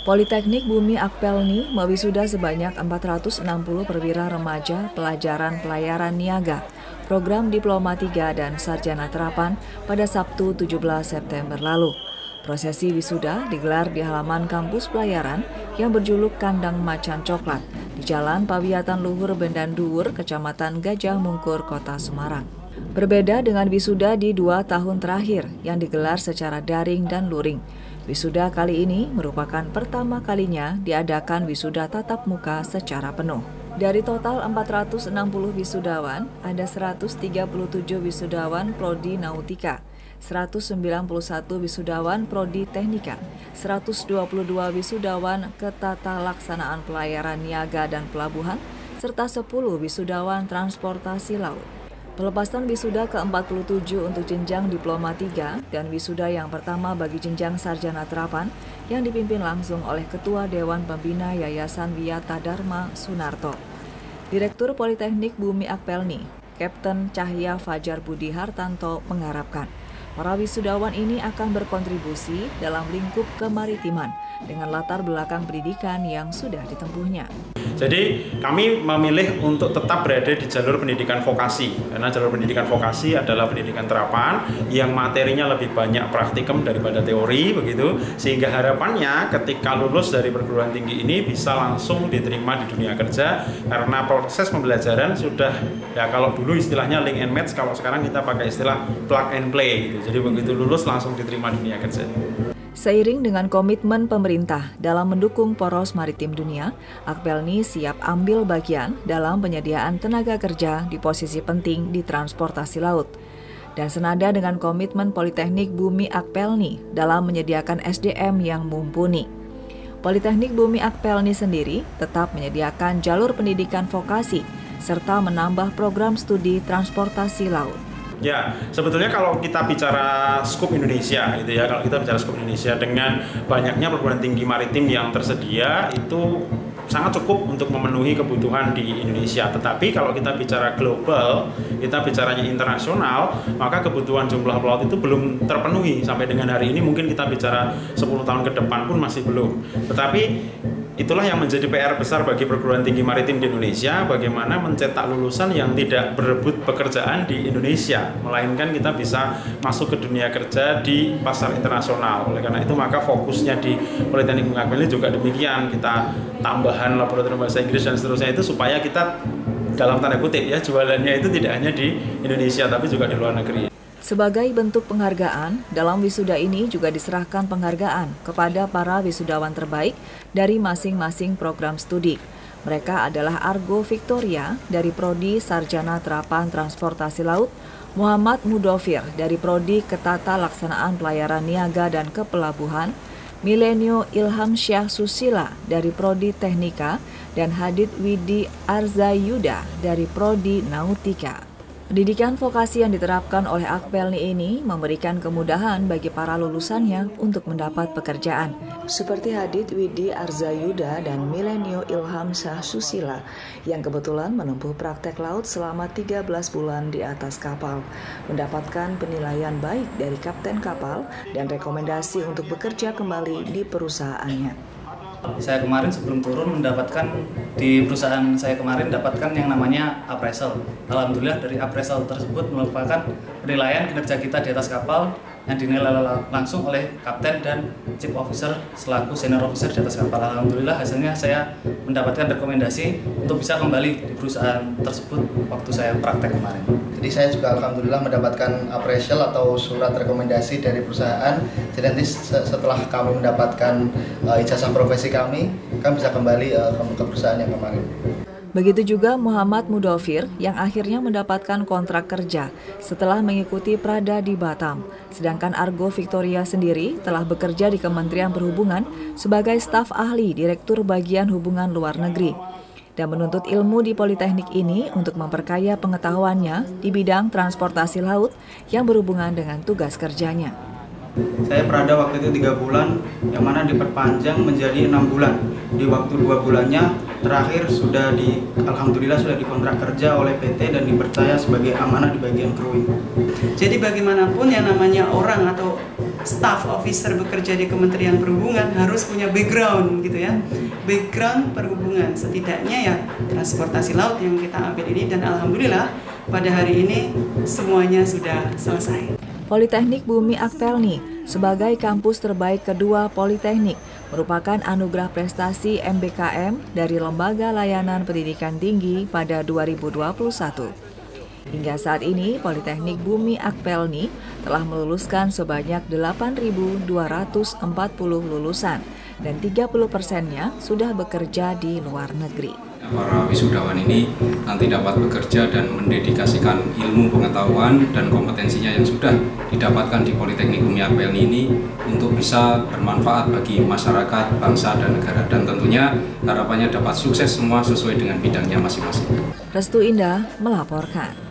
Politeknik Bumi Akpelni mewisuda sebanyak 460 perwira remaja pelajaran pelayaran niaga, program Diploma 3 dan Sarjana Terapan pada Sabtu 17 September lalu. Prosesi wisuda digelar di halaman kampus pelayaran yang berjuluk Kandang Macan Coklat di Jalan Pawiatan Luhur Bendan Dhuwur, Kecamatan Gajah Mungkur, Kota Semarang. Berbeda dengan wisuda di 2 tahun terakhir yang digelar secara daring dan luring, wisuda kali ini merupakan pertama kalinya diadakan wisuda tatap muka secara penuh. Dari total 460 wisudawan, ada 137 wisudawan Prodi Nautika, 191 wisudawan Prodi Teknika, 122 wisudawan Ketata Laksanaan Pelayaran Niaga dan Pelabuhan, serta 10 wisudawan Transportasi Laut. Pelepasan wisuda ke-47 untuk jenjang Diploma 3 dan wisuda yang pertama bagi jenjang Sarjana Terapan yang dipimpin langsung oleh Ketua Dewan Pembina Yayasan Wiyata Dharma Sunarto. Direktur Politeknik Bumi Akpelni, Kapten Cahya Fajar Budi Hartanto mengharapkan para wisudawan ini akan berkontribusi dalam lingkup kemaritiman dengan latar belakang pendidikan yang sudah ditempuhnya. Jadi kami memilih untuk tetap berada di jalur pendidikan vokasi, karena jalur pendidikan vokasi adalah pendidikan terapan yang materinya lebih banyak praktikum daripada teori, begitu. Sehingga harapannya ketika lulus dari perguruan tinggi ini bisa langsung diterima di dunia kerja, karena proses pembelajaran sudah, ya kalau dulu istilahnya link and match, kalau sekarang kita pakai istilah plug and play, gitu. Jadi begitu lulus langsung diterima di dunia kerja. Seiring dengan komitmen pemerintah dalam mendukung poros maritim dunia, Akpelni siap ambil bagian dalam penyediaan tenaga kerja di posisi penting di transportasi laut. Dan senada dengan komitmen Politeknik Bumi Akpelni dalam menyediakan SDM yang mumpuni. Politeknik Bumi Akpelni sendiri tetap menyediakan jalur pendidikan vokasi serta menambah program studi transportasi laut. Ya, sebetulnya kalau kita bicara skop Indonesia, gitu ya, kalau kita bicara skop Indonesia dengan banyaknya perguruan tinggi maritim yang tersedia itu sangat cukup untuk memenuhi kebutuhan di Indonesia. Tetapi kalau kita bicara global, kita bicaranya internasional, maka kebutuhan jumlah pelaut itu belum terpenuhi sampai dengan hari ini. Mungkin kita bicara 10 tahun ke depan pun masih belum. Tetapi itulah yang menjadi PR besar bagi perguruan tinggi maritim di Indonesia, bagaimana mencetak lulusan yang tidak berebut pekerjaan di Indonesia, melainkan kita bisa masuk ke dunia kerja di pasar internasional. Oleh karena itu maka fokusnya di Politeknik Bumi Akpelni juga demikian, kita tambahan laboratorium bahasa Inggris dan seterusnya itu supaya kita dalam tanda kutip ya jualannya itu tidak hanya di Indonesia tapi juga di luar negeri. Sebagai bentuk penghargaan, dalam wisuda ini juga diserahkan penghargaan kepada para wisudawan terbaik dari masing-masing program studi. Mereka adalah Argo Victoria dari Prodi Sarjana Terapan Transportasi Laut, Muhammad Mudofir dari Prodi Ketata Laksanaan Pelayaran Niaga dan Kepelabuhan, Milenio Ilham Syah Susila dari Prodi Teknika, dan Hadid Widi Arzayuda dari Prodi Nautika. Pendidikan vokasi yang diterapkan oleh Akpelni ini memberikan kemudahan bagi para lulusannya untuk mendapat pekerjaan. Seperti Hadid Widi Arzayuda dan Milenio Ilham Syah Susila yang kebetulan menempuh praktek laut selama 13 bulan di atas kapal, mendapatkan penilaian baik dari kapten kapal dan rekomendasi untuk bekerja kembali di perusahaannya. Saya kemarin sebelum turun mendapatkan di perusahaan saya kemarin dapatkan yang namanya appraisal. Alhamdulillah dari appraisal tersebut merupakan penilaian kinerja kita di atas kapal yang dinilai langsung oleh kapten dan chief officer selaku senior officer di atas kapal. Alhamdulillah hasilnya saya mendapatkan rekomendasi untuk bisa kembali di perusahaan tersebut waktu saya praktek kemarin. Jadi saya juga alhamdulillah mendapatkan appraisal atau surat rekomendasi dari perusahaan. Jadi nanti setelah kami mendapatkan ijazah profesi kami bisa kembali ke perusahaan yang kemarin. Begitu juga Muhammad Mudofir yang akhirnya mendapatkan kontrak kerja setelah mengikuti Prada di Batam. Sedangkan Argo Victoria sendiri telah bekerja di Kementerian Perhubungan sebagai staf ahli Direktur Bagian Hubungan Luar Negeri dan menuntut ilmu di Politeknik ini untuk memperkaya pengetahuannya di bidang transportasi laut yang berhubungan dengan tugas kerjanya. Saya berada waktu itu 3 bulan, yang mana diperpanjang menjadi 6 bulan. Di waktu 2 bulannya terakhir alhamdulillah sudah dikontrak kerja oleh PT dan dipercaya sebagai amanah di bagian crewing. Jadi bagaimanapun yang namanya orang atau staff officer bekerja di Kementerian Perhubungan harus punya background gitu ya. Background perhubungan, setidaknya ya transportasi laut yang kita ambil ini, dan alhamdulillah pada hari ini semuanya sudah selesai. Politeknik Bumi Akpelni sebagai kampus terbaik kedua Politeknik merupakan anugerah prestasi MBKM dari Lembaga Layanan Pendidikan Tinggi pada 2021. Hingga saat ini, Politeknik Bumi Akpelni telah meluluskan sebanyak 8.240 lulusan dan 30%-nya sudah bekerja di luar negeri. Para wisudawan ini nanti dapat bekerja dan mendedikasikan ilmu pengetahuan dan kompetensinya yang sudah didapatkan di Politeknik Bumi Akpelni ini untuk bisa bermanfaat bagi masyarakat, bangsa, dan negara. Dan tentunya harapannya dapat sukses semua sesuai dengan bidangnya masing-masing. Restu Indah melaporkan.